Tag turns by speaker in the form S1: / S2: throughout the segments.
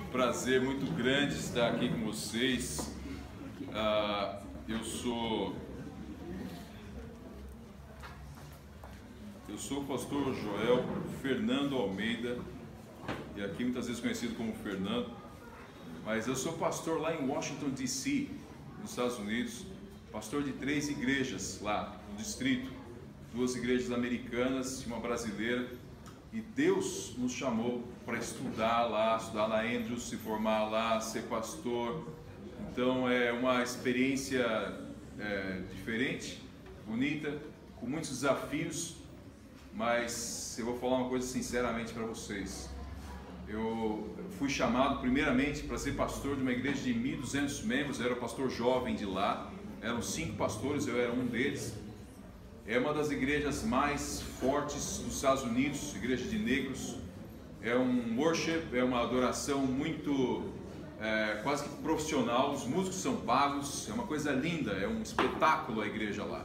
S1: prazer muito grande estar aqui com vocês. Eu sou o pastor Joel Fernando Almeida, e aqui muitas vezes conhecido como Fernando, mas eu sou pastor lá em Washington, D.C., nos Estados Unidos, pastor de 3 igrejas lá no distrito, 2 igrejas americanas e uma brasileira, e Deus nos chamou para estudar na Andrews, se formar lá, ser pastor. Então é uma experiência diferente, bonita, com muitos desafios, mas eu vou falar uma coisa sinceramente para vocês. Eu fui chamado primeiramente para ser pastor de uma igreja de 1.200 membros, eu era o pastor jovem de lá, eram 5 pastores, eu era um deles. É uma das igrejas mais fortes dos Estados Unidos, igreja de negros. É um worship, é uma adoração muito, quase que profissional, os músicos são pagos, é uma coisa linda, é um espetáculo a igreja lá.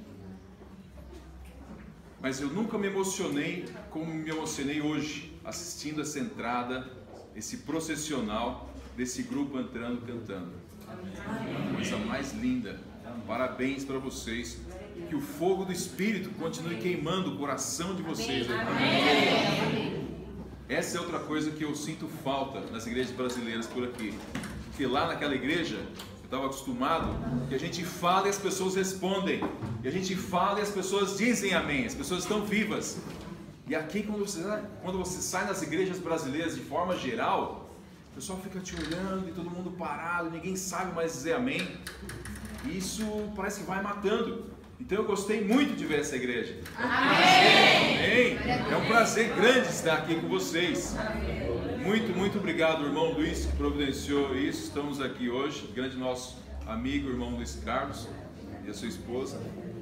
S1: Mas eu nunca me emocionei como me emocionei hoje, assistindo essa entrada, esse processional desse grupo entrando, cantando. A coisa mais linda. Parabéns para vocês. Que o fogo do Espírito continue queimando o coração de vocês. Amém. Essa é outra coisa que eu sinto falta nas igrejas brasileiras por aqui. Porque lá naquela igreja, eu estava acostumado que a gente fala e as pessoas respondem. E a gente fala e as pessoas dizem amém. As pessoas estão vivas. E aqui, quando você sai nas igrejas brasileiras de forma geral, o pessoal fica te olhando e todo mundo parado, ninguém sabe mais dizer amém. E isso parece que vai matando. Então eu gostei muito de ver essa igreja. Amém. É um prazer grande estar aqui com vocês. Muito obrigado, irmão Luiz, que providenciou isso. Estamos aqui hoje, grande nosso amigo, irmão Luiz Carlos e a sua esposa.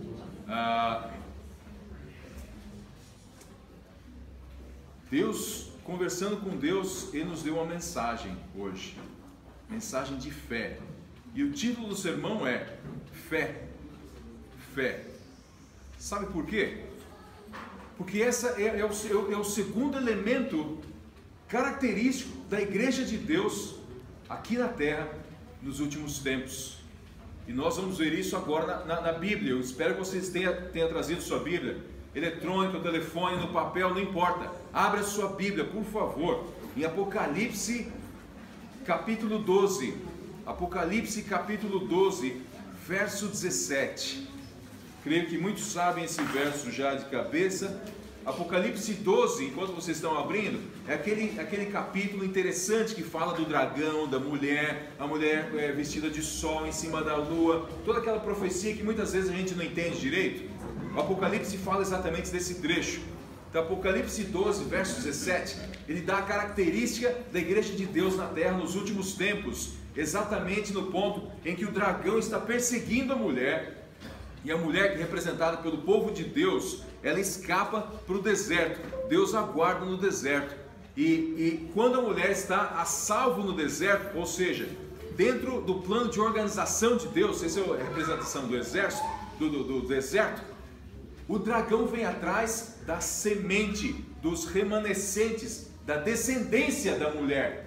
S1: Conversando com Deus, Ele nos deu uma mensagem hoje. Mensagem de fé. E o título do sermão é Fé. Fé. Sabe por quê? Porque esse é o segundo elemento característico da igreja de Deus aqui na terra nos últimos tempos. E nós vamos ver isso agora na Bíblia. Eu espero que vocês tenham trazido sua Bíblia, eletrônica, telefone, no papel, não importa. Abra a sua Bíblia, por favor, em Apocalipse capítulo 12. Apocalipse capítulo 12, verso 17. Creio que muitos sabem esse verso já de cabeça. Apocalipse 12, enquanto vocês estão abrindo, é aquele capítulo interessante que fala do dragão, da mulher, a mulher vestida de sol em cima da lua, toda aquela profecia que muitas vezes a gente não entende direito. O Apocalipse fala exatamente desse trecho. Então, Apocalipse 12, verso 17, ele dá a característica da igreja de Deus na terra nos últimos tempos, exatamente no ponto em que o dragão está perseguindo a mulher. E a mulher, representada pelo povo de Deus, ela escapa para o deserto. Deus aguarda no deserto. E quando a mulher está a salvo no deserto, ou seja, dentro do plano de organização de Deus, essa é a representação do exército, do deserto, o dragão vem atrás da semente, dos remanescentes, da descendência da mulher,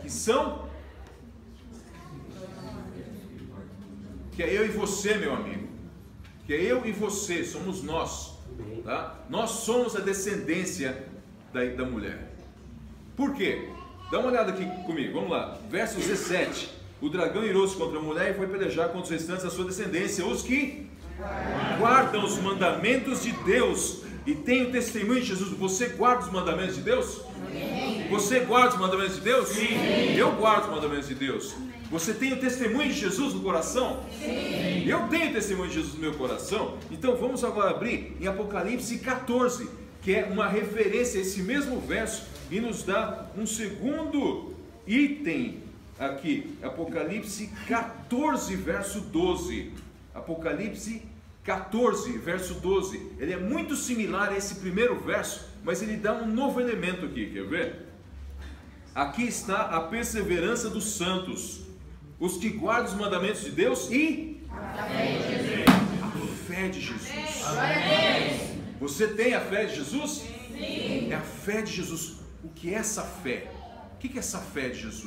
S1: que é eu e você, meu amigo. Que é eu e você, somos nós, tá? Nós somos a descendência da mulher. Por quê? Dá uma olhada aqui comigo, vamos lá. Verso 17. O dragão irou-se contra a mulher e foi pelejar contra os restantes da sua descendência, os que guardam os mandamentos de Deus e têm o testemunho de Jesus. Você guarda os mandamentos de Deus? Você guarda os mandamentos de Deus? Sim. Eu guardo os mandamentos de Deus. Você tem o testemunho de Jesus no coração? Sim. Eu tenho o testemunho de Jesus no meu coração. Então vamos agora abrir em Apocalipse 14, que é uma referência a esse mesmo verso e nos dá um segundo item aqui. Apocalipse 14, verso 12. Apocalipse 14, verso 12. Ele é muito similar a esse primeiro verso, mas ele dá um novo elemento aqui, quer ver? Aqui está a perseverança dos santos, os que guardam os mandamentos de Deus e a fé de Jesus. Você tem a fé de Jesus? Sim. É a fé de Jesus. O que é essa fé? O que é essa fé de Jesus?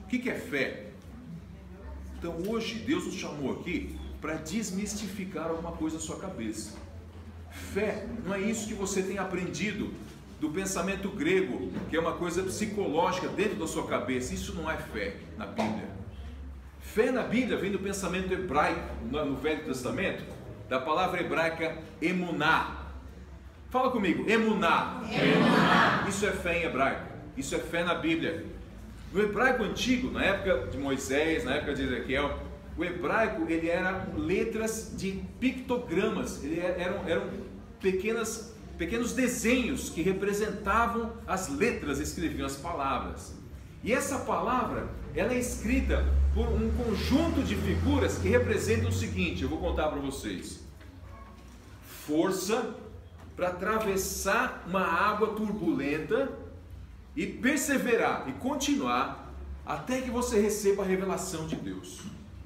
S1: O que é fé? Então hoje Deus nos chamou aqui para desmistificar alguma coisa na sua cabeça. Fé não é isso que você tem aprendido do pensamento grego, que é uma coisa psicológica dentro da sua cabeça. Isso não é fé na Bíblia. Fé na Bíblia vem do pensamento hebraico, no Velho Testamento, da palavra hebraica emuná. Fala comigo, emuná. Emuná. Isso é fé em hebraico, isso é fé na Bíblia. No hebraico antigo, na época de Moisés, na época de Ezequiel, o hebraico ele era letras de pictogramas, eram pequenos desenhos que representavam as letras, escreviam as palavras. E essa palavra, ela é escrita por um conjunto de figuras que representam o seguinte, eu vou contar para vocês. Força para atravessar uma água turbulenta e perseverar e continuar até que você receba a revelação de Deus.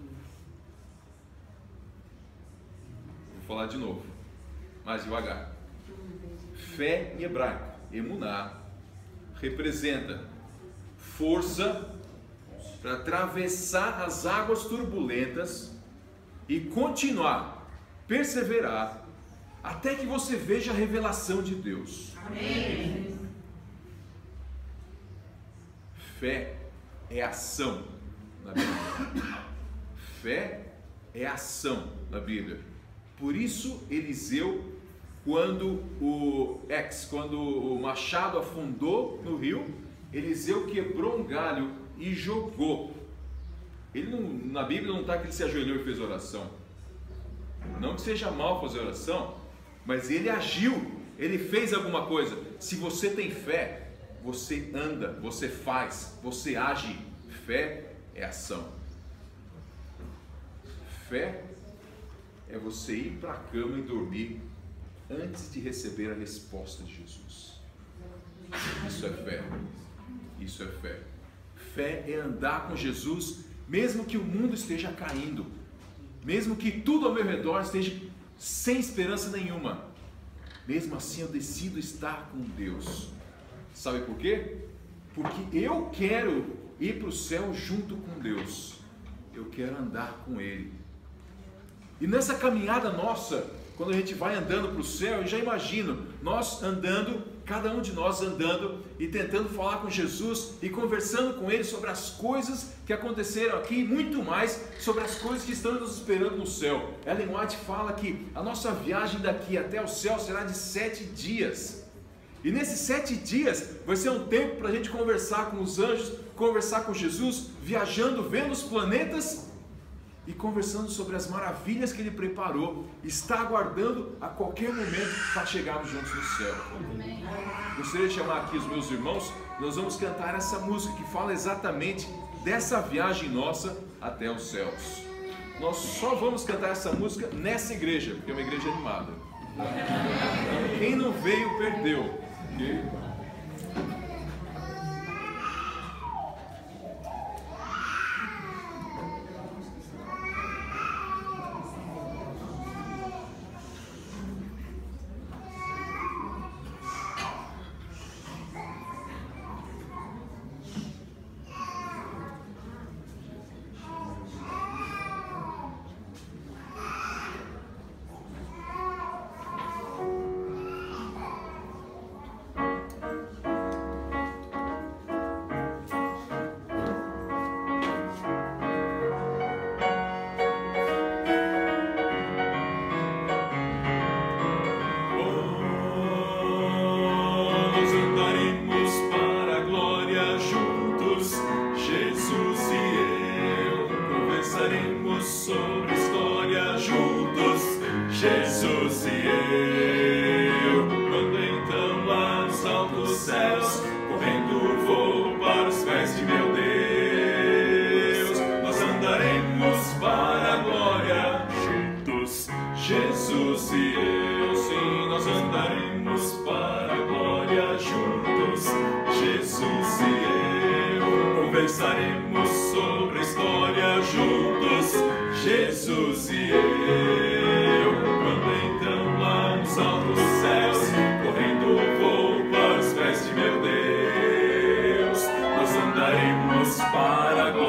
S1: Vou falar de novo, mais devagar. Fé em hebraico, emuná, representa força para atravessar as águas turbulentas e continuar, perseverar, até que você veja a revelação de Deus. Amém. Fé é ação na Bíblia. Fé é ação na Bíblia. Por isso Eliseu, quando o machado afundou no rio, Eliseu quebrou um galho e jogou. Na Bíblia não está que ele se ajoelhou e fez oração. Não que seja mal fazer oração, mas ele agiu, ele fez alguma coisa. Se você tem fé, você anda, você faz, você age. Fé é ação. Fé é você ir para a cama e dormir antes de receber a resposta de Jesus. Isso é fé. Isso é fé. Fé é andar com Jesus, mesmo que o mundo esteja caindo, mesmo que tudo ao meu redor esteja sem esperança nenhuma. Mesmo assim eu decido estar com Deus. Sabe por quê? Porque eu quero ir para o céu junto com Deus. Eu quero andar com Ele. E nessa caminhada nossa, quando a gente vai andando para o céu, eu já imagino nós andando, cada um de nós andando e tentando falar com Jesus e conversando com Ele sobre as coisas que aconteceram aqui e muito mais sobre as coisas que estão nos esperando no céu. Ellen White fala que a nossa viagem daqui até o céu será de 7 dias. E nesses 7 dias vai ser um tempo para a gente conversar com os anjos, conversar com Jesus, viajando, vendo os planetas e conversando sobre as maravilhas que Ele preparou, está aguardando a qualquer momento para chegarmos juntos no céu. Amém. Gostaria de chamar aqui os meus irmãos, nós vamos cantar essa música que fala exatamente dessa viagem nossa até os céus. Nós só vamos cantar essa música nessa igreja, porque é uma igreja animada. Quem não veio, perdeu. Okay?
S2: Conversaremos sobre a história juntos, Jesus e eu. Quando então lá nos altos céus, correndo vou para os pés de meu Deus, nós andaremos para a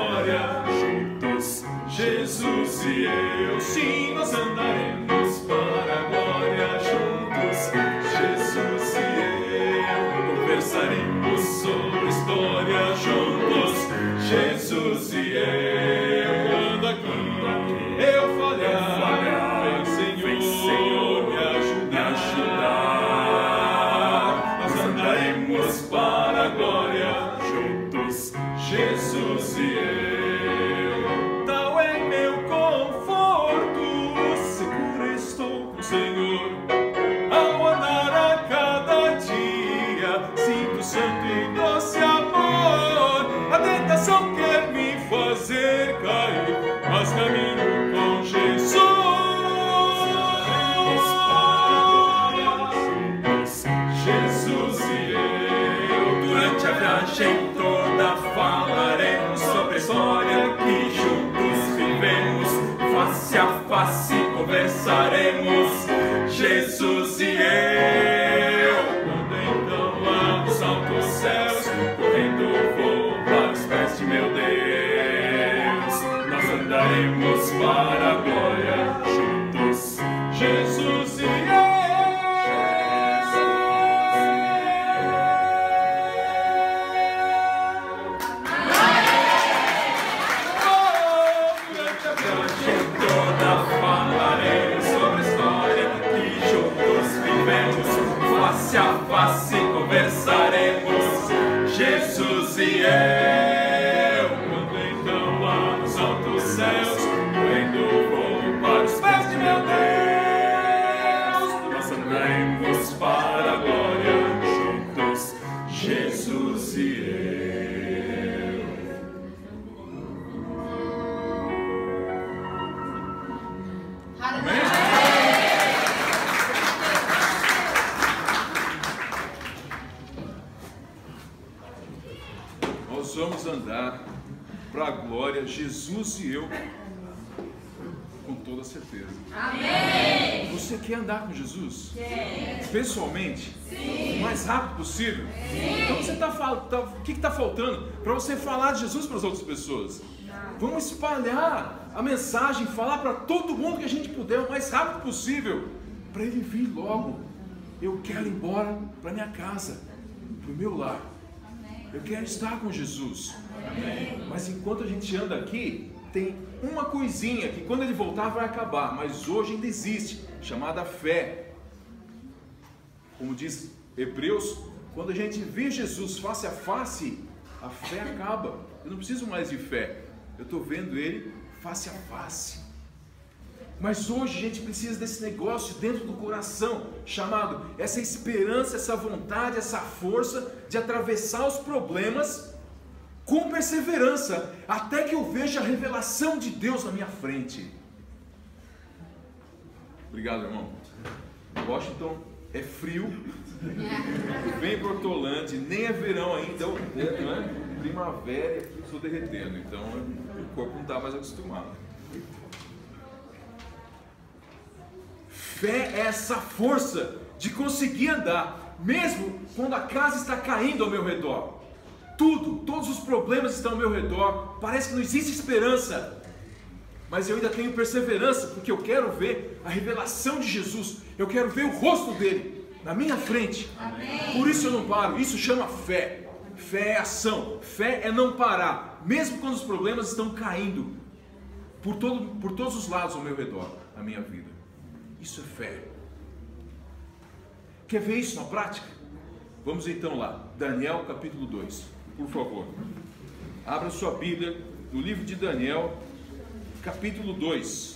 S2: Jesus e eu, sim, nós andaremos para a glória juntos. Jesus e eu, conversaremos sobre história juntos. Jesus e eu, quando aqui eu falhar, vem Senhor me ajudar. Nós andaremos para a glória juntos. Jesus e eu, tal é meu conforto, seguro estou com o Senhor. Ao andar a cada dia, sinto santo e doce amor. A tentação quer me fazer cair, mas caminho com Jesus. Jesus e eu, durante a viagem toda falaremos sobre a história que juntos vivemos. Face a face conversaremos, Jesus e eu. Quando então lá nos altos céus, correndo vou para os pés de meu Deus. Nós andaremos para a glória juntos, Jesus e eu. Face a face conversaremos, Jesus e eu. Quando então lá nos altos céus, correndo vou para os pés de meu Deus. Nós andaremos para a glória juntos, Jesus e eu. Amém? Nós vamos andar para a glória, Jesus e eu, com toda certeza. Amém! Você quer andar com Jesus? Sim. Pessoalmente? Sim. O mais rápido possível? Sim. Então você o que está faltando para você falar de Jesus para as outras pessoas? Não. Vamos espalhar a mensagem, falar para todo mundo que a gente puder o mais rápido possível, para ele vir logo. Eu quero ir embora para minha casa, para o meu lar. Eu quero estar com Jesus. Amém. Mas enquanto a gente anda aqui, tem uma coisinha que quando ele voltar vai acabar, mas hoje ainda existe, chamada fé. Como diz Hebreus, quando a gente vê Jesus face a face, a fé acaba. Eu não preciso mais de fé, eu estou vendo ele face a face. Mas hoje a gente precisa desse negócio dentro do coração, chamado essa esperança, essa vontade, essa força de atravessar os problemas com perseverança, até que eu veja a revelação de Deus na minha frente. Obrigado, irmão. Washington é frio, vem para Hortolândia, nem é verão ainda, não é? Primavera, eu estou derretendo, então o corpo não está mais acostumado. Fé é essa força de conseguir andar, mesmo quando a casa está caindo ao meu redor. Todos os problemas estão ao meu redor, parece que não existe esperança. Mas eu ainda tenho perseverança, porque eu quero ver a revelação de Jesus. Eu quero ver o rosto dele na minha frente. Amém. Por isso eu não paro, isso chama fé. Fé é ação, fé é não parar, mesmo quando os problemas estão caindo por todos os lados ao meu redor, na minha vida. Isso é fé. Quer ver isso na prática? Vamos então lá, Daniel capítulo 2, por favor. Abra sua Bíblia no livro de Daniel, capítulo 2.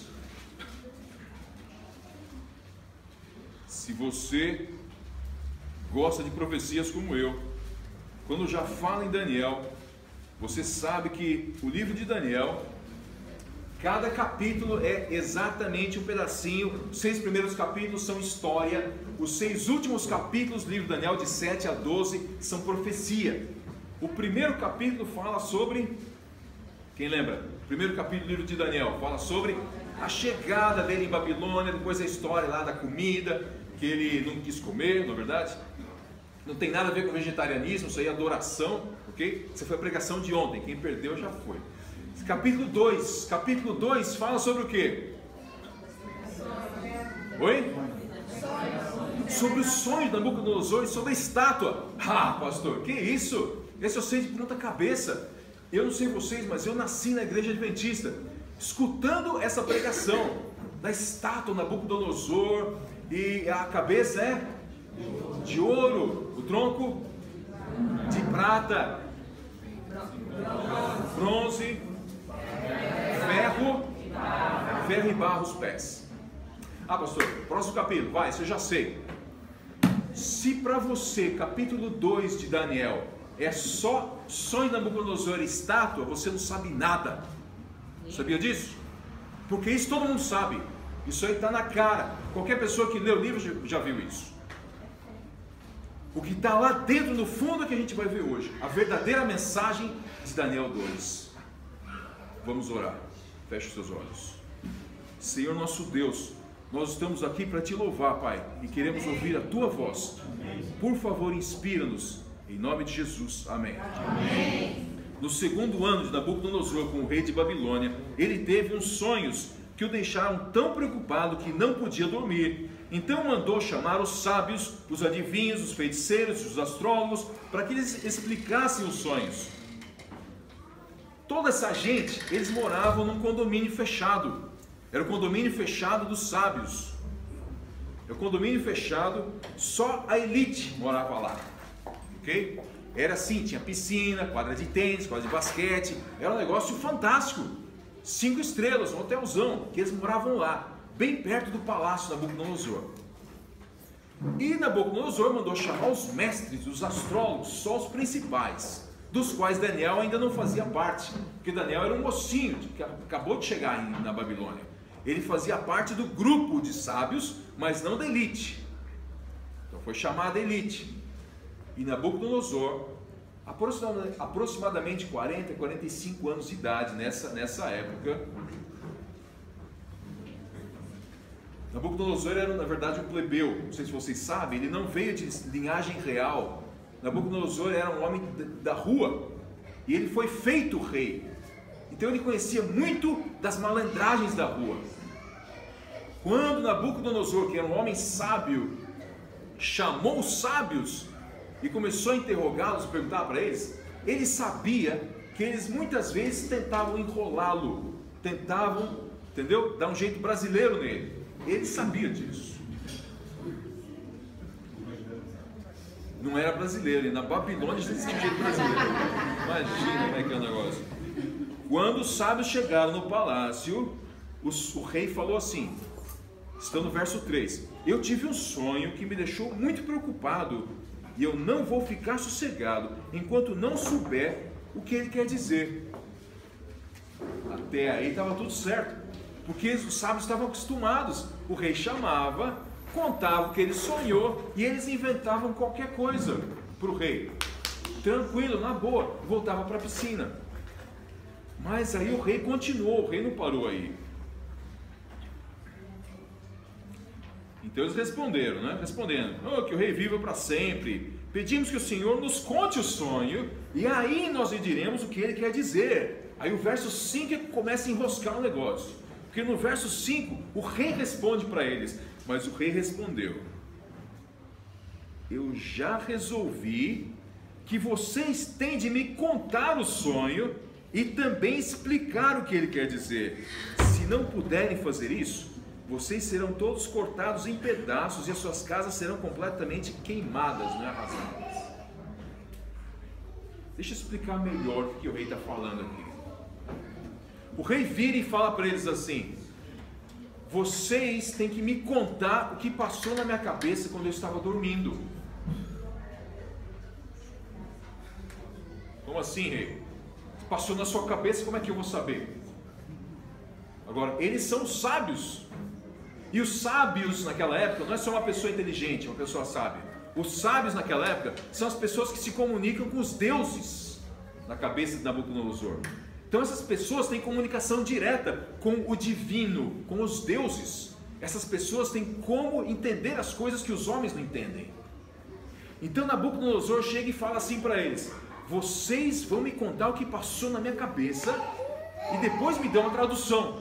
S2: Se você gosta de profecias como eu, quando já fala em Daniel, você sabe que o livro de Daniel, cada capítulo é exatamente um pedacinho. Os 6 primeiros capítulos são história. Os 6 últimos capítulos do livro de Daniel, de 7 a 12, são profecia. O primeiro capítulo fala sobre... Quem lembra? O primeiro capítulo do livro de Daniel fala sobre a chegada dele em Babilônia, depois a história lá da comida, que ele não quis comer, não é verdade? Não tem nada a ver com vegetarianismo, isso aí é adoração, ok? Essa foi a pregação de ontem, quem perdeu já foi.
S1: Capítulo 2. Capítulo 2 fala sobre o quê? Oi? Sobre os sonhos da Nabucodonosor e sobre a estátua. Ah, pastor, que isso? Esse eu sei de ponta cabeça. Eu não sei vocês, mas eu nasci na igreja adventista, escutando essa pregação da estátua Nabucodonosor, e a cabeça é de ouro, o tronco de prata, bronze, ferro e barro os pés. Ah, pastor, próximo capítulo, vai, isso eu já sei. Se para você, capítulo 2 de Daniel, é só sonho da Nabucodonosor e estátua, você não sabe nada. Sabia disso? Porque isso todo mundo sabe. Isso aí está na cara. Qualquer pessoa que lê o livro já viu isso. O que está lá dentro, no fundo, é que a gente vai ver hoje. A verdadeira mensagem de Daniel 2. Vamos orar. Feche os seus olhos. Senhor nosso Deus, nós estamos aqui para te louvar, Pai, e queremos ouvir a tua voz. Por favor, inspira-nos. Em nome de Jesus. Amém. Amém. No segundo ano de Nabucodonosor, com o rei de Babilônia, ele teve uns sonhos que o deixaram tão preocupado que não podia dormir. Então mandou chamar os sábios, os adivinhos, os feiticeiros, os astrólogos, para que eles explicassem os sonhos. Toda essa gente, eles moravam num condomínio fechado. Era o condomínio fechado dos sábios. É o condomínio fechado, só a elite morava lá. Ok? Era assim, tinha piscina, quadra de tênis, quadra de basquete. Era um negócio fantástico. 5 estrelas, um hotelzão, que eles moravam lá, bem perto do palácio de Nabucodonosor. E Nabucodonosor mandou chamar os mestres, os astrólogos, só os principais, dos quais Daniel ainda não fazia parte, porque Daniel era um mocinho que acabou de chegar na Babilônia. Ele fazia parte do grupo de sábios, mas não da elite. Então foi chamada a elite. E Nabucodonosor, aproximadamente 40, 45 anos de idade nessa época, Nabucodonosor era na verdade um plebeu. Não sei se vocês sabem, ele não veio de linhagem real. Nabucodonosor era um homem da rua, e ele foi feito rei. Então ele conhecia muito das malandragens da rua. Quando Nabucodonosor, que era um homem sábio, chamou os sábios e começou a interrogá-los, perguntar para eles, ele sabia que eles muitas vezes tentavam enrolá-lo, tentavam, entendeu? Dar um jeito brasileiro nele. Ele sabia disso. Não era brasileiro, e na Babilônia já existia um jeito brasileiro. Imagina como é que é o negócio. Quando os sábios chegaram no palácio, o rei falou assim, está no verso 3: eu tive um sonho que me deixou muito preocupado, e eu não vou ficar sossegado enquanto não souber o que ele quer dizer. Até aí estava tudo certo, porque os sábios estavam acostumados. O rei chamava, contava o que ele sonhou, e eles inventavam qualquer coisa para o rei. Tranquilo, na boa, voltava para a piscina. Mas aí o rei continuou, o rei não parou aí. Então eles responderam, né? Respondendo, que o rei viva para sempre. Pedimos que o Senhor nos conte o sonho, e aí nós lhe diremos o que ele quer dizer. Aí o verso 5 é que começa a enroscar o negócio. Porque no verso 5, o rei responde para eles. Mas o rei respondeu: eu já resolvi que vocês têm de me contar o sonho e também explicar o que ele quer dizer. Se não puderem fazer isso, vocês serão todos cortados em pedaços e as suas casas serão completamente queimadas, não é, arrasadas. Deixa eu explicar melhor o que o rei está falando aqui. O rei vira e fala para eles assim: vocês têm que me contar o que passou na minha cabeça quando eu estava dormindo. Como assim, rei? Passou na sua cabeça, como é que eu vou saber? Agora, eles são sábios. E os sábios naquela época não é só uma pessoa inteligente, uma pessoa sábia. Os sábios naquela época são as pessoas que se comunicam com os deuses na cabeça de Nabucodonosor. Então essas pessoas têm comunicação direta com o divino, com os deuses. Essas pessoas têm como entender as coisas que os homens não entendem. Então Nabucodonosor chega e fala assim para eles: vocês vão me contar o que passou na minha cabeça e depois me dão a tradução.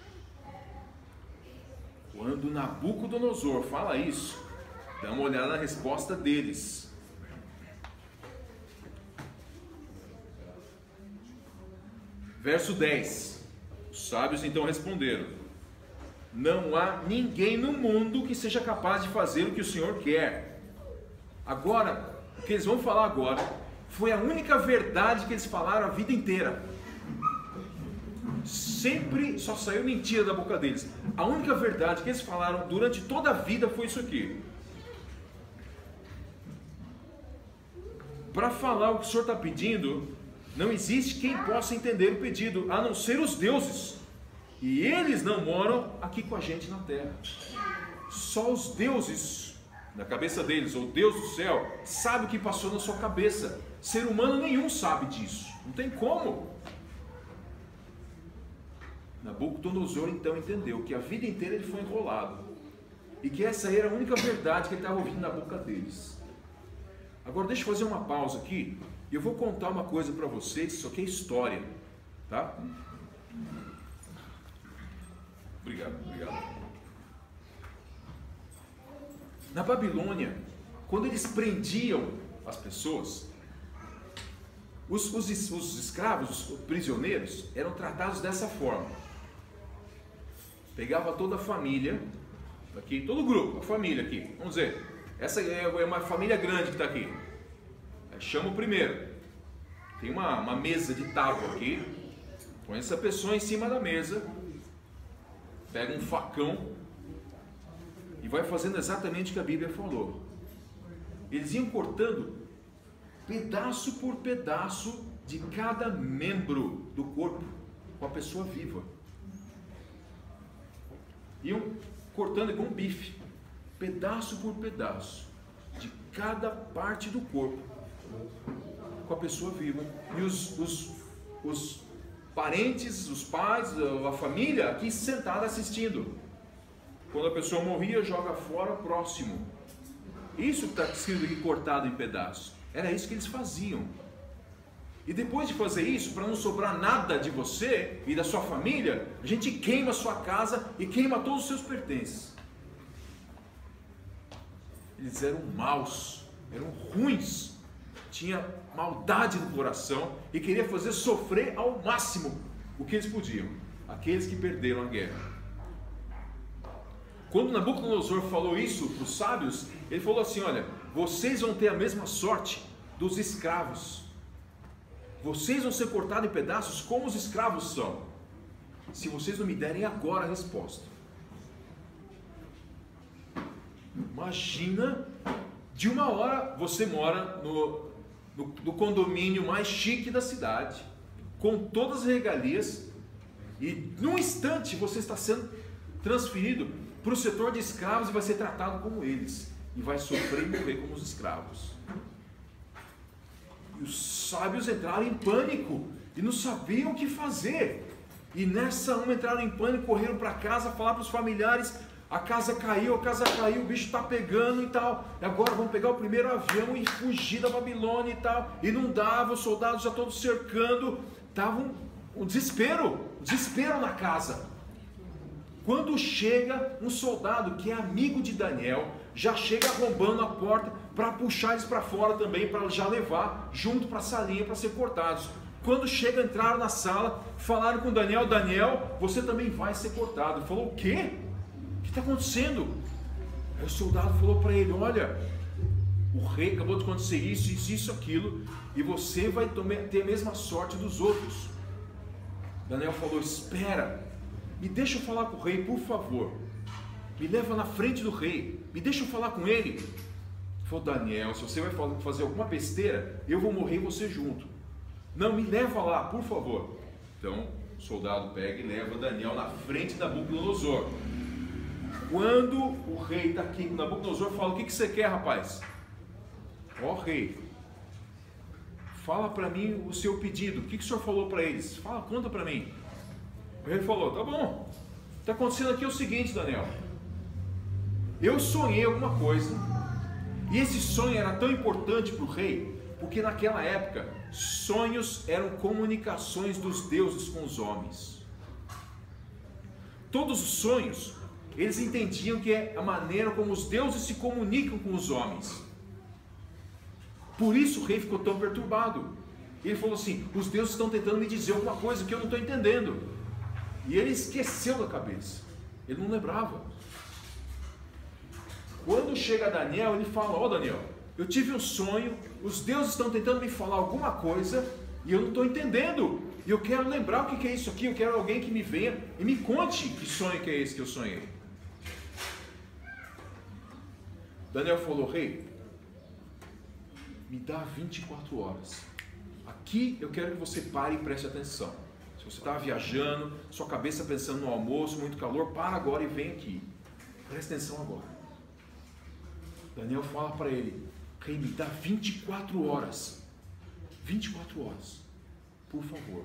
S1: Quando Nabucodonosor fala isso, dá uma olhada na resposta deles. Verso 10. Os sábios então responderam: não há ninguém no mundo que seja capaz de fazer o que o Senhor quer. Agora, o que eles vão falar agora foi a única verdade que eles falaram a vida inteira. Sempre só saiu mentira da boca deles. A única verdade que eles falaram durante toda a vida foi isso aqui. Para falar o que o Senhor está pedindo, não existe quem possa entender o pedido, a não ser os deuses. E eles não moram aqui com a gente na terra. Só os deuses, na cabeça deles, ou Deus do céu, sabe o que passou na sua cabeça. Ser humano nenhum sabe disso. Não tem como. Nabucodonosor então entendeu que a vida inteira ele foi enrolado. E que essa era a única verdade que ele estava ouvindo na boca deles. Agora deixa eu fazer uma pausa aqui. E eu vou contar uma coisa para vocês. Isso aqui é história. Tá? Obrigado. Na Babilônia, quando eles prendiam as pessoas, os escravos, os prisioneiros, eram tratados dessa forma. Pegava toda a família, aqui, todo o grupo, a família aqui, vamos dizer, essa é uma família grande que está aqui. Aí chama o primeiro, tem uma mesa de tábua aqui, põe essa pessoa em cima da mesa, pega um facão e vai fazendo exatamente o que a Bíblia falou. Eles iam cortando pedaço por pedaço de cada membro do corpo com a pessoa viva. Iam cortando igual um bife, pedaço por pedaço de cada parte do corpo com a pessoa viva. E os parentes, os pais, a família aqui sentada assistindo. Quando a pessoa morria, joga fora o próximo. Isso que está escrito aqui, cortado em pedaços. Era isso que eles faziam. E depois de fazer isso, para não sobrar nada de você e da sua família, a gente queima a sua casa e queima todos os seus pertences. Eles eram maus, eram ruins, tinha maldade no coração e queria fazer sofrer ao máximo o que eles podiam, aqueles que perderam a guerra. Quando Nabucodonosor falou isso para os sábios, ele falou assim: olha, vocês vão ter a mesma sorte dos escravos. Vocês vão ser cortados em pedaços como os escravos são, se vocês não me derem agora a resposta. Imagina, de uma hora você mora no condomínio mais chique da cidade, com todas as regalias, e num instante você está sendo transferido para o setor de escravos e vai ser tratado como eles, e vai sofrer e morrer como os escravos. E os sábios entraram em pânico e não sabiam o que fazer. E nessa uma entraram em pânico, correram para casa, falaram para os familiares: a casa caiu, o bicho está pegando e tal. E agora vamos pegar o primeiro avião e fugir da Babilônia e tal. E não dava, os soldados já todos cercando. Estava um desespero na casa. Quando chega um soldado que é amigo de Daniel, já chega arrombando a porta para puxar eles para fora também, para já levar junto para a salinha para ser cortados. Quando chega, entraram na sala, falaram com Daniel: Daniel, você também vai ser cortado. Ele falou: o quê? O que está acontecendo? Aí o soldado falou para ele: olha, o rei acabou de acontecer isso, aquilo, e você vai ter a mesma sorte dos outros. Daniel falou: espera, me deixa eu falar com o rei, por favor. Me leva na frente do rei, me deixa eu falar com ele. Ele falou: Daniel, se você vai fazer alguma besteira, eu vou morrer e você junto. Não, me leva lá, por favor. Então o soldado pega e leva Daniel na frente da Nabucodonosor. Quando o rei está aqui, o Nabucodonosor fala: o que você quer, rapaz? Ó rei, fala para mim o seu pedido. O que o senhor falou para eles? Fala, conta para mim. O rei falou: tá bom, está acontecendo aqui o seguinte, Daniel. Eu sonhei alguma coisa, e esse sonho era tão importante para o rei, Porque naquela época, sonhos eram comunicações dos deuses com os homens. Todos os sonhos, eles entendiam que é a maneira como os deuses se comunicam com os homens. Por isso o rei ficou tão perturbado. Ele falou assim: os deuses estão tentando me dizer alguma coisa que eu não estou entendendo. E ele esqueceu da cabeça. Ele não lembrava. Quando chega Daniel, ele fala: ó Daniel, eu tive um sonho, os deuses estão tentando me falar alguma coisa e eu não estou entendendo. E eu quero lembrar o que é isso aqui, eu quero alguém que me venha e me conte que sonho que é esse que eu sonhei. Daniel falou: rei, me dá 24 horas. Aqui eu quero que você pare e preste atenção. Se você estava viajando, sua cabeça pensando no almoço, muito calor, para agora e vem aqui. Preste atenção agora. Daniel fala para ele: rei, me dá 24 horas. 24 horas. Por favor.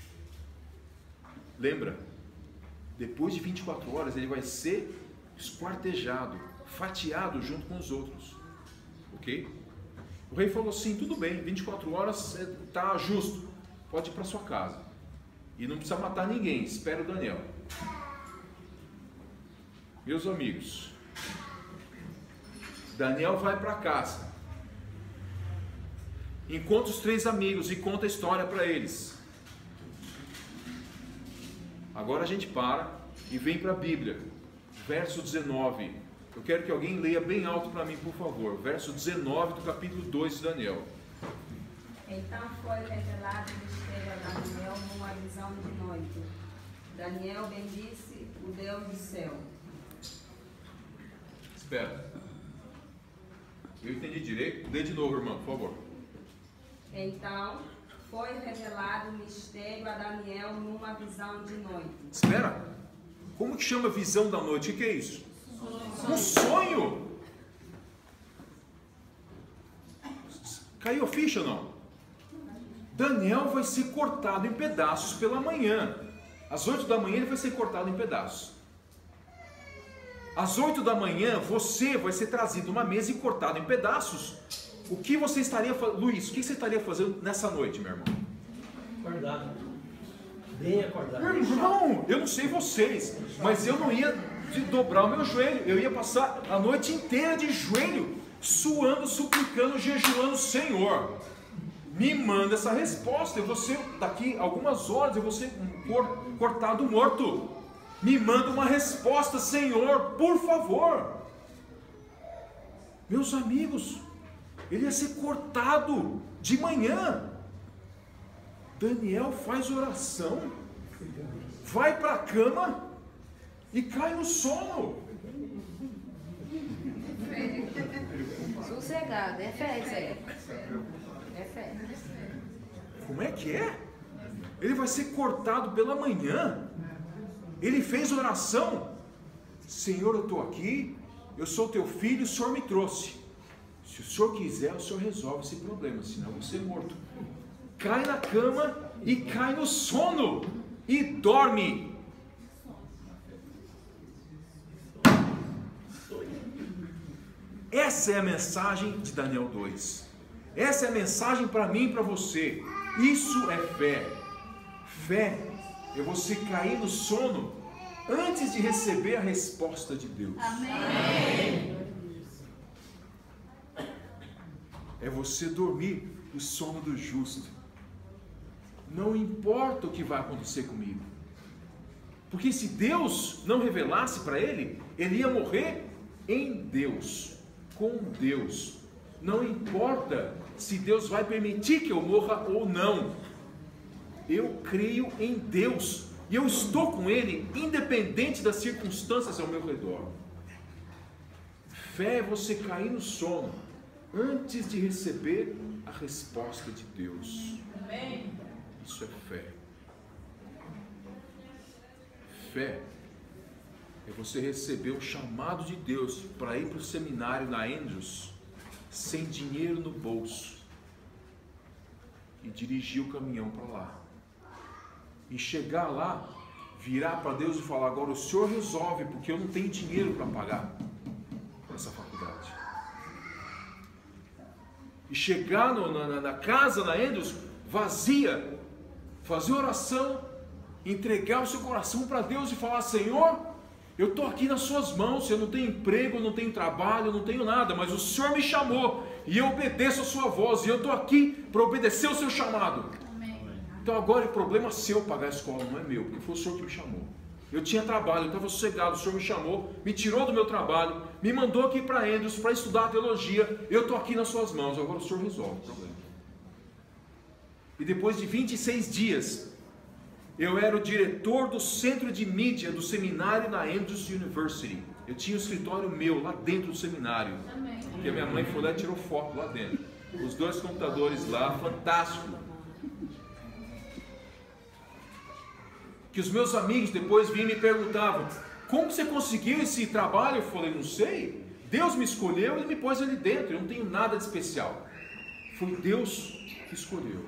S1: Lembra? Depois de 24 horas ele vai ser esquartejado, fatiado junto com os outros. Ok? O rei falou assim: tudo bem, 24 horas está justo, pode ir para sua casa. E não precisa matar ninguém, espera o Daniel. Meus amigos, Daniel vai para casa, encontra os 3 amigos e conta a história para eles. Agora a gente para e vem para a Bíblia, verso 19. Eu quero que alguém leia bem alto para mim, por favor. Verso 19 do capítulo 2 de Daniel.
S3: Então foi revelado o mistério a Daniel numa visão de noite. Daniel bendisse o Deus do céu.
S1: Espera. Eu entendi direito? Lê de novo, irmão, por favor.
S3: Então foi revelado o mistério a Daniel numa visão de noite.
S1: Espera. Como que chama visão da noite? O que é isso? Um sonho. Caiu a ficha ou não? Daniel vai ser cortado em pedaços pela manhã. Às 8 da manhã ele vai ser cortado em pedaços. Às 8 da manhã você vai ser trazido uma mesa e cortado em pedaços. O que você estaria fazendo, Luiz? O que você estaria fazendo nessa noite, meu irmão?
S4: Acordado. Bem acordado.
S1: Irmão, eu não sei vocês, mas eu não ia dobrar o meu joelho. Eu ia passar a noite inteira de joelho, suando, suplicando, jejuando: Senhor, me manda essa resposta. Eu vou ser, daqui algumas horas, eu vou ser cortado morto. Me manda uma resposta, Senhor, por favor. Meus amigos, ele ia ser cortado de manhã. Daniel faz oração, vai para a cama e cai no sono.
S3: Sossegado, é fé, Zé. É fé.
S1: Como é que é? Ele vai ser cortado pela manhã. Ele fez oração: Senhor, eu estou aqui, eu sou teu filho, o Senhor me trouxe. Se o Senhor quiser, o Senhor resolve esse problema, senão eu vou ser morto. Cai na cama e cai no sono e dorme. Essa é a mensagem de Daniel 2. Essa é a mensagem para mim e para você. Isso é fé. Fé é você cair no sono antes de receber a resposta de Deus.
S3: Amém.
S1: É você dormir o sono do justo. Não importa o que vai acontecer comigo. Porque se Deus não revelasse para ele, ele ia morrer em Deus, com Deus. Não importa se Deus vai permitir que eu morra ou não. Eu creio em Deus e eu estou com Ele, independente das circunstâncias ao meu redor. Fé é você cair no sono antes de receber a resposta de Deus.
S3: Amém.
S1: Isso é fé. Fé é você receber o chamado de Deus para ir para o seminário na Andrews sem dinheiro no bolso e dirigir o caminhão para lá. E chegar lá, virar para Deus e falar: agora o Senhor resolve, porque eu não tenho dinheiro para pagar essa faculdade. e chegar na casa, na Andrews, vazia, fazer oração, entregar o seu coração para Deus e falar: Senhor, eu estou aqui nas suas mãos, eu não tenho emprego, eu não tenho trabalho, eu não tenho nada, mas o Senhor me chamou e eu obedeço a sua voz, e eu estou aqui para obedecer o seu chamado. Amém. Então agora é problema seu pagar a escola, não é meu, porque foi o Senhor que me chamou. Eu tinha trabalho, eu estava sossegado, o Senhor me chamou, me tirou do meu trabalho, me mandou aqui para Andrews para estudar teologia, eu estou aqui nas suas mãos, agora o Senhor resolve o problema. E depois de 26 dias, eu era o diretor do centro de mídia do seminário na Andrews University. Eu tinha um escritório meu lá dentro do seminário. Amém. Porque a minha mãe foi lá e tirou foto lá dentro. Os 2 computadores lá, fantástico. Que os meus amigos depois vinham e me perguntavam: como você conseguiu esse trabalho? Eu falei: não sei. Deus me escolheu e me pôs ali dentro. Eu não tenho nada de especial. Foi Deus que escolheu.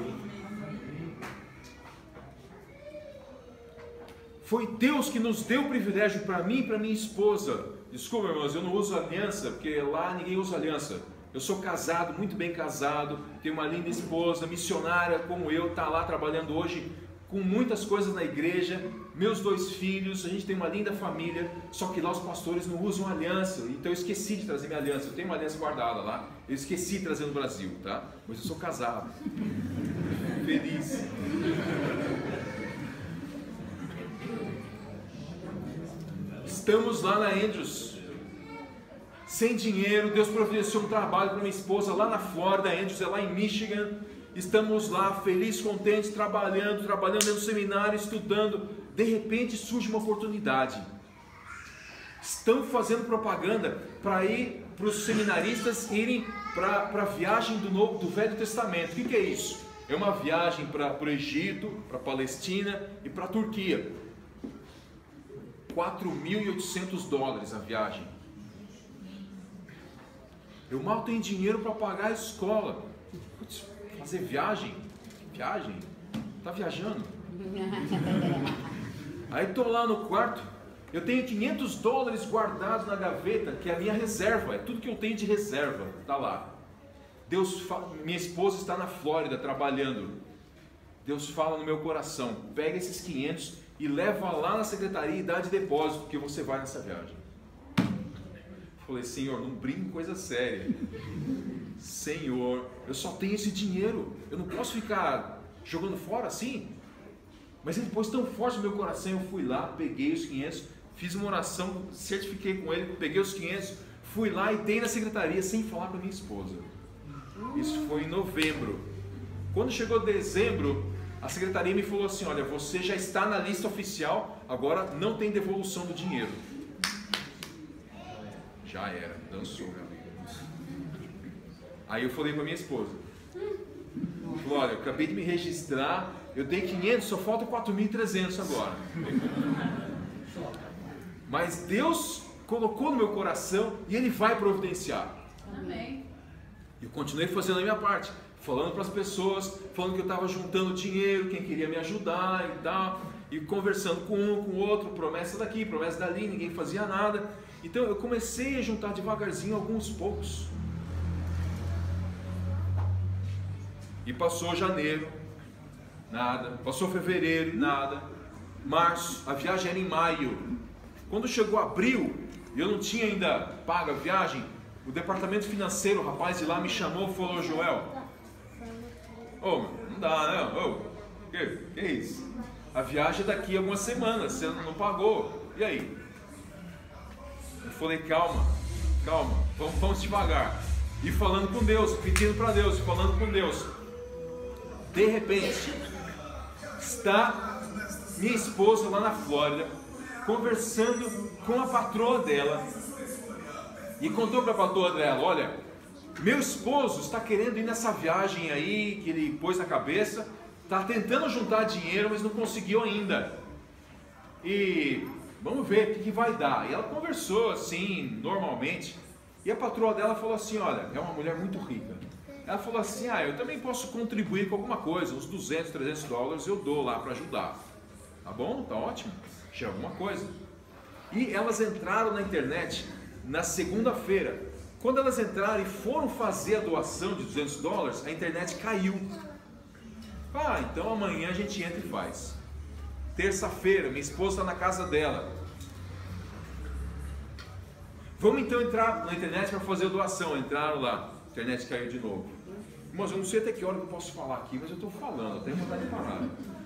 S1: Foi Deus que nos deu o privilégio para mim e para minha esposa. Desculpa, irmãos, eu não uso aliança, porque lá ninguém usa aliança. Eu sou casado, muito bem casado, tenho uma linda esposa, missionária como eu, está lá trabalhando hoje com muitas coisas na igreja, meus 2 filhos, a gente tem uma linda família, só que lá os pastores não usam aliança, então eu esqueci de trazer minha aliança. Eu tenho uma aliança guardada lá, eu esqueci de trazer no Brasil, tá? Mas eu sou casado, feliz. Estamos lá na Andrews, sem dinheiro. Deus providenciou um trabalho para minha esposa lá na Flórida. Andrews é lá em Michigan. Estamos lá, felizes, contentes, trabalhando dentro do seminário, estudando. De repente surge uma oportunidade. Estão fazendo propaganda para ir para os seminaristas irem para a viagem do Velho Testamento. O que é isso? É uma viagem para o Egito, para a Palestina e para a Turquia. $4.800 a viagem. Eu mal tenho dinheiro para pagar a escola. Putz, fazer viagem? Viagem? Tá viajando? Aí estou lá no quarto. Eu tenho $500 guardados na gaveta, que é a minha reserva. É tudo que eu tenho de reserva. Está lá. Minha esposa está na Flórida trabalhando. Deus fala no meu coração: pega esses 500 e leva lá na secretaria e dá de depósito, porque você vai nessa viagem. Falei: Senhor, não brinque com coisa séria. Senhor, eu só tenho esse dinheiro, eu não posso ficar jogando fora assim. Mas ele pôs tão forte no meu coração, eu fui lá, peguei os 500, fiz uma oração, certifiquei com ele, peguei os 500, fui lá e dei na secretaria sem falar para minha esposa. Isso foi em novembro. Quando chegou dezembro, a secretaria me falou assim: olha, você já está na lista oficial, agora não tem devolução do dinheiro. Já era, dançou, meu amigo. Aí eu falei para minha esposa, falou: olha, eu acabei de me registrar, eu dei 500, só falta 4.300 agora. Mas Deus colocou no meu coração e Ele vai providenciar. Amém. Eu continuei fazendo a minha parte, falando para as pessoas, falando que eu estava juntando dinheiro, quem queria me ajudar e tal, e conversando com um, com o outro, promessa daqui, promessa dali, ninguém fazia nada. Então eu comecei a juntar devagarzinho alguns poucos. E passou janeiro, nada. Passou fevereiro, nada. Março, a viagem era em maio. Quando chegou abril, e eu não tinha ainda pago a viagem, o departamento financeiro, o rapaz de lá me chamou e falou: Joel, não dá, né? Que é isso? A viagem é daqui a algumas semanas, você não pagou. E aí? Eu falei: calma, vamos devagar. E falando com Deus, pedindo para Deus, falando com Deus. De repente, está minha esposa lá na Flórida, conversando com a patroa dela. E contou para a patroa dela: olha, meu esposo está querendo ir nessa viagem aí que ele pôs na cabeça, está tentando juntar dinheiro, mas não conseguiu ainda. E vamos ver o que vai dar. E ela conversou assim, normalmente. E a patroa dela falou assim: olha, é uma mulher muito rica. Ela falou assim: eu também posso contribuir com alguma coisa, uns $200, $300 eu dou lá para ajudar. Tá bom? Tá ótimo. Já é alguma coisa. E elas entraram na internet na segunda-feira Quando elas entraram e foram fazer a doação de $200, a internet caiu. Então amanhã a gente entra e faz. Terça-feira, minha esposa está na casa dela. Vamos então entrar na internet para fazer a doação. Entraram lá, a internet caiu de novo. Irmãos, eu não sei até que hora que eu posso falar aqui, mas eu estou falando, até vontade de parar.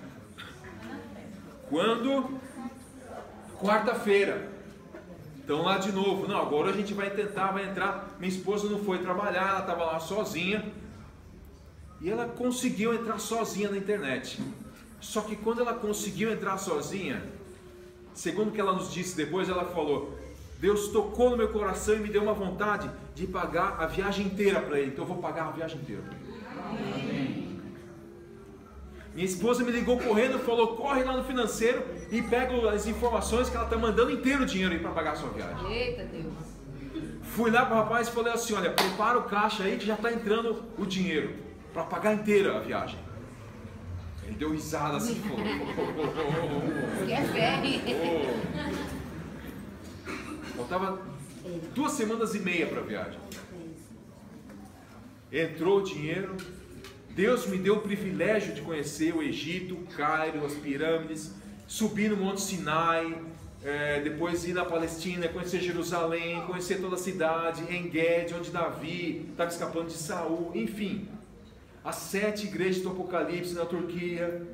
S1: Quando? Quarta-feira. Então lá de novo, não, agora a gente vai tentar, vai entrar. Minha esposa não foi trabalhar, ela estava lá sozinha. E ela conseguiu entrar sozinha na internet. Só que quando ela conseguiu entrar sozinha, segundo o que ela nos disse depois, ela falou: Deus tocou no meu coração e me deu uma vontade de pagar a viagem inteira para Ele. Então eu vou pagar a viagem inteira para Ele. Amém. Minha esposa me ligou correndo e falou: corre lá no financeiro e pega as informações que ela está mandando inteiro o dinheiro aí para pagar a sua viagem.
S3: Eita Deus.
S1: Fui lá para o rapaz e falei assim: olha, prepara o caixa aí que já está entrando o dinheiro para pagar inteira a viagem. Ele deu risada assim, falou:
S3: que é fé.
S1: Faltava 2 semanas e meia para a viagem. Entrou o dinheiro. Deus me deu o privilégio de conhecer o Egito, o Cairo, as pirâmides, subir no Monte Sinai, depois ir na Palestina, conhecer Jerusalém, conhecer toda a cidade, En-Gedi, onde Davi estava escapando de Saul, enfim, as 7 igrejas do Apocalipse na Turquia.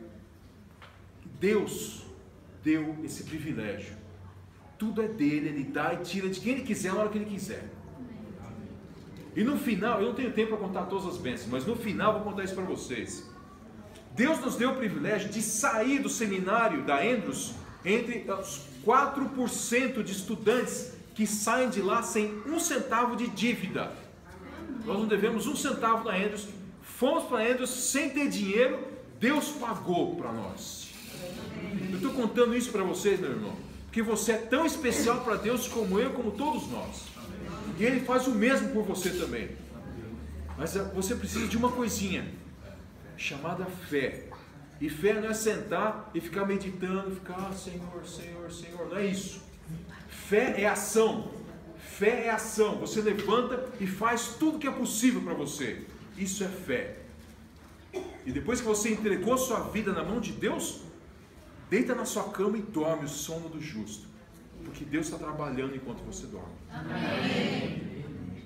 S1: Deus deu esse privilégio. Tudo é dele, Ele dá e tira de quem Ele quiser na hora que Ele quiser. E no final, eu não tenho tempo para contar todas as bênçãos, mas no final vou contar isso para vocês. Deus nos deu o privilégio de sair do seminário da Andrews entre os 4% de estudantes que saem de lá sem 1 centavo de dívida. Nós não devemos 1 centavo na Andrews, fomos para a Andrews sem ter dinheiro, Deus pagou para nós. Eu estou contando isso para vocês, meu irmão, porque você é tão especial para Deus como eu, como todos nós. E Ele faz o mesmo por você também. Mas você precisa de uma coisinha chamada fé. E fé não é sentar e ficar meditando, ficar Senhor, Senhor, Senhor. Não é isso. Fé é ação. Fé é ação. Você levanta e faz tudo que é possível para você. Isso é fé. E depois que você entregou sua vida na mão de Deus, deita na sua cama e dorme o sono do justo. Porque Deus está trabalhando enquanto você dorme. Amém.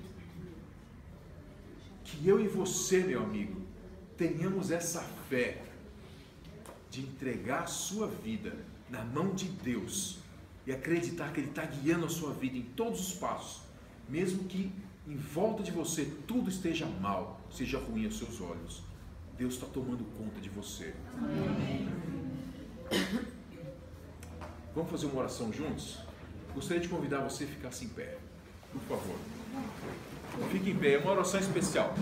S1: Que eu e você, meu amigo, tenhamos essa fé de entregar a sua vida na mão de Deus e acreditar que Ele está guiando a sua vida em todos os passos, mesmo que em volta de você tudo esteja mal, seja ruim aos seus olhos. Deus está tomando conta de você. Amém. Vamos fazer uma oração juntos? Gostaria de convidar você a ficar-se em pé, por favor. Fique em pé, é uma oração especial.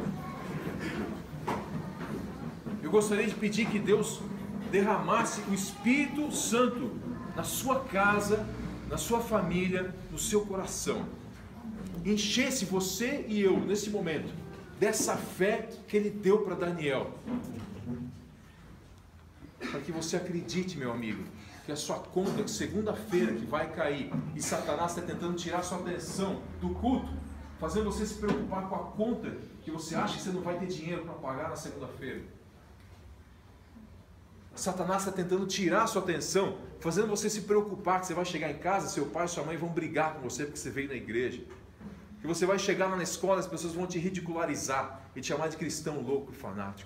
S1: Eu gostaria de pedir que Deus derramasse o Espírito Santo na sua casa, na sua família, no seu coração. Enchesse você e eu, nesse momento, dessa fé que Ele deu para Daniel. Para que você acredite, meu amigo, que a sua conta de segunda-feira que vai cair e Satanás está tentando tirar a sua atenção do culto, fazendo você se preocupar com a conta que você acha que você não vai ter dinheiro para pagar na segunda-feira. Satanás está tentando tirar a sua atenção, fazendo você se preocupar que você vai chegar em casa, seu pai e sua mãe vão brigar com você porque você veio na igreja. Que você vai chegar lá na escola, as pessoas vão te ridicularizar e te chamar de cristão louco e fanático.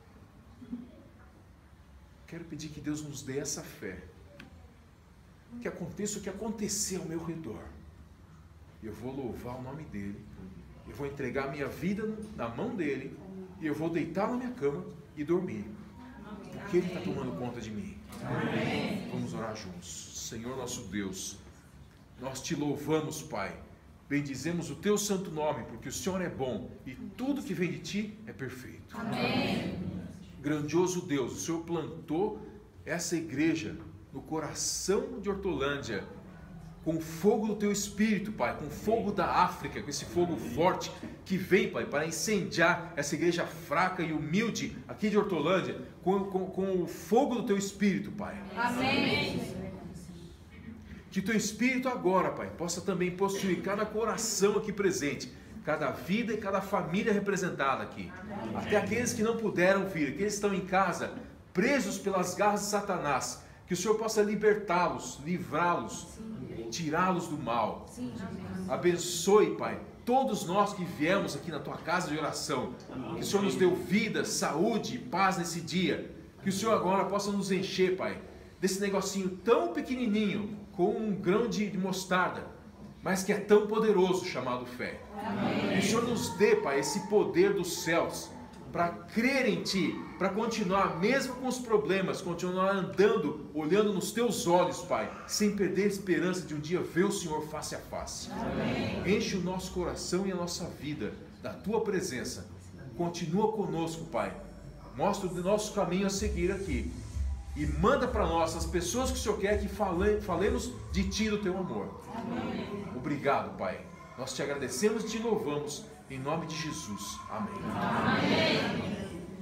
S1: Quero pedir que Deus nos dê essa fé. Que aconteça o que acontecer ao meu redor. Eu vou louvar o nome dEle. Eu vou entregar a minha vida na mão dEle. E eu vou deitar na minha cama e dormir. Porque Ele está tomando conta de mim. Amém. Vamos orar juntos. Senhor nosso Deus, nós te louvamos, Pai. Bendizemos o teu santo nome, porque o Senhor é bom e tudo que vem de ti é perfeito. Amém. Grandioso Deus, o Senhor plantou essa igreja no coração de Hortolândia, com o fogo do teu Espírito, Pai, com o fogo da África, com esse fogo forte que vem, Pai, para incendiar essa igreja fraca e humilde aqui de Hortolândia, com o fogo do teu Espírito, Pai. Amém. Que teu Espírito agora, Pai, possa também possuir cada coração aqui presente, cada vida e cada família representada aqui. Amém. Até aqueles que não puderam vir, aqueles que estão em casa, presos pelas garras de Satanás, que o Senhor possa libertá-los, livrá-los, tirá-los do mal. Sim. Abençoe, Pai, todos nós que viemos aqui na Tua casa de oração. Que o Senhor nos deu vida, saúde e paz nesse dia. Que o Senhor agora possa nos encher, Pai, desse negocinho tão pequenininho, com um grão de mostarda, mas que é tão poderoso, chamado fé. Amém. Que o Senhor nos dê, Pai, esse poder dos céus, para crer em Ti, para continuar, mesmo com os problemas, continuar andando, olhando nos Teus olhos, Pai, sem perder a esperança de um dia ver o Senhor face a face. Amém. Enche o nosso coração e a nossa vida da Tua presença. Continua conosco, Pai. Mostra o nosso caminho a seguir aqui. E manda para nós as pessoas que o Senhor quer que falemos de Ti e do Teu amor. Amém. Obrigado, Pai. Nós Te agradecemos e Te louvamos em nome de Jesus. Amém. Amém.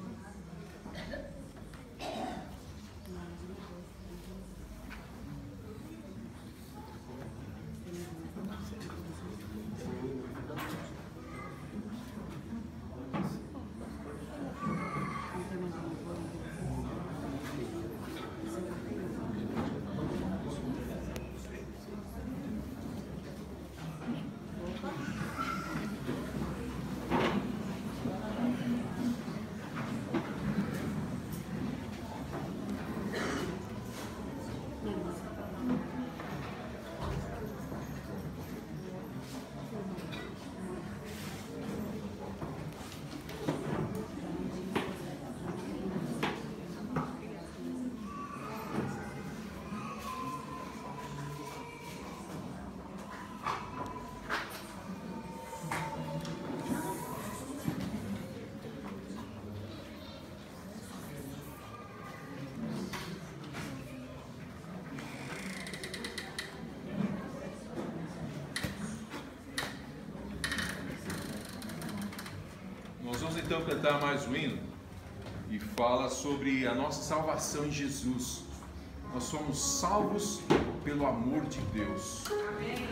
S1: Nós vamos então cantar mais um hino e fala sobre a nossa salvação em Jesus. Nós somos salvos pelo amor de Deus. Amém.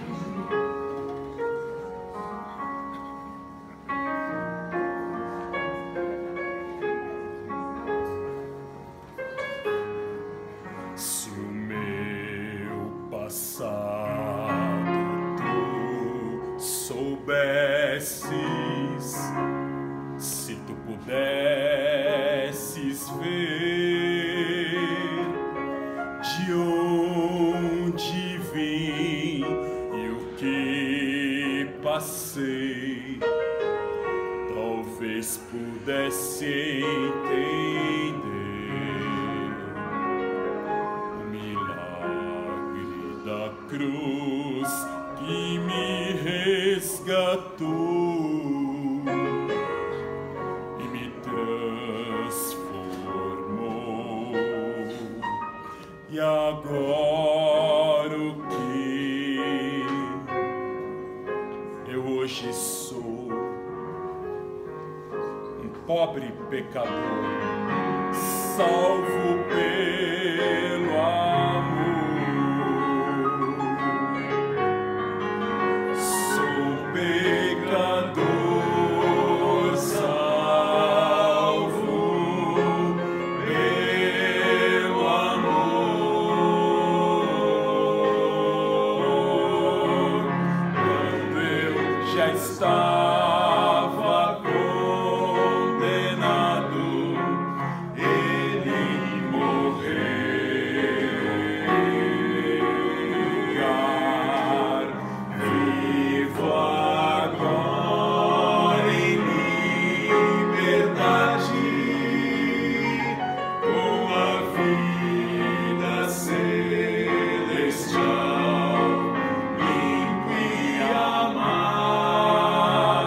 S5: Se o meu passado tu soubesses, se tu pudesses ver de onde vim e o que passei, talvez pudesse entender o milagre da cruz que me resgatou e me transformou. E agora o que eu hoje sou, um pobre pecador, salvo pelo amor. Sou pecador, salvo pelo amor. Quando eu já estava condenado, Ele morreu em lugar. Vivo agora em liberdade, com a vida celestial, limpo e amável.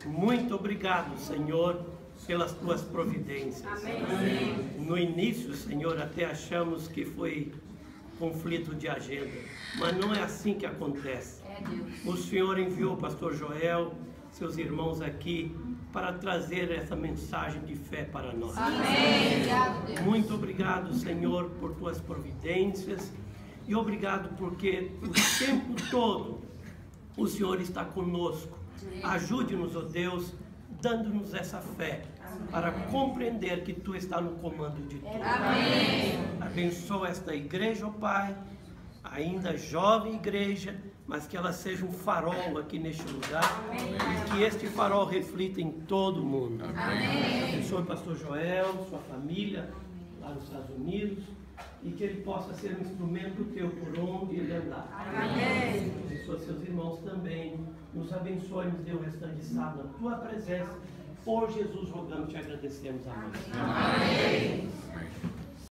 S4: Muito obrigado, Senhor, pelas tuas providências.
S3: Amém.
S4: No início, Senhor, até achamos que foi conflito de agenda, mas não é assim que acontece. O Senhor enviou o pastor Joel, seus irmãos aqui, para trazer essa mensagem de fé para nós.
S3: Amém.
S4: Muito obrigado, Senhor, por tuas providências, e obrigado porque o tempo todo o Senhor está conosco. Ajude-nos, ó Deus, dando-nos essa fé para compreender que Tu está no comando de tudo.
S3: Amém.
S4: Abençoa esta igreja, ó Pai, ainda jovem igreja, mas que ela seja um farol aqui neste lugar.
S3: Amém.
S4: E que este farol reflita em todo o mundo.
S3: Amém.
S4: Abençoe o pastor Joel, sua família lá nos Estados Unidos, e que ele possa ser um instrumento Teu por onde ele andar.
S3: Amém.
S4: Abençoe seus irmãos também. Nos abençoe, nos dê o restante de sábado na Tua presença. Por Jesus rogamos e te agradecemos. Amém.
S3: Amém.
S1: Amém.